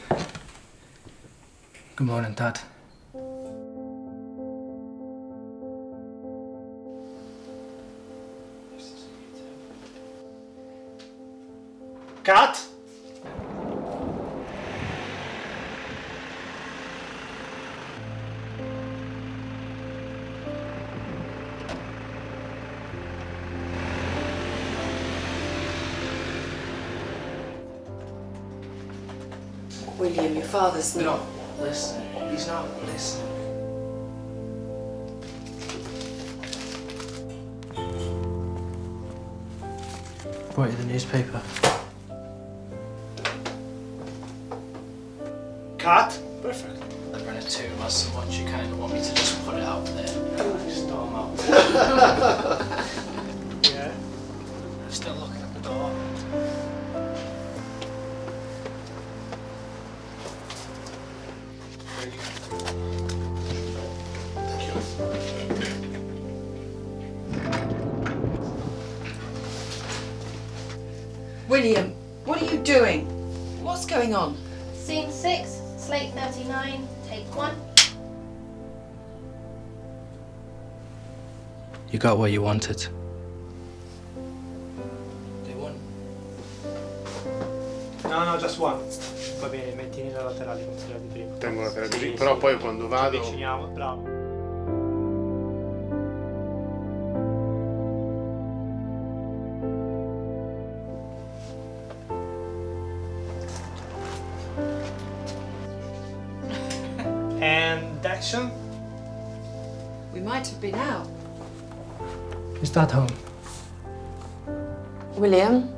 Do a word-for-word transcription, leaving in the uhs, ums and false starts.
Good morning, Dad. Cut! William, your father's not... No, listen. He's not listening. Brought you the newspaper. Cut! Perfect. I ran it to us so much you kind of want me to just put it out there. Storm out. Yeah. I'm still looking at the door. William, what are you doing? What's going on? Scene six, slate thirty-nine, take one. You got what you wanted. They won. No, no, just one. Va bene, mettini la laterale come quella di prima. Tengo la laterale Sì, così, però sì. poi quando vado... Ci avviciniamo, bravo. And action. We might have been out. Is Dad home? William?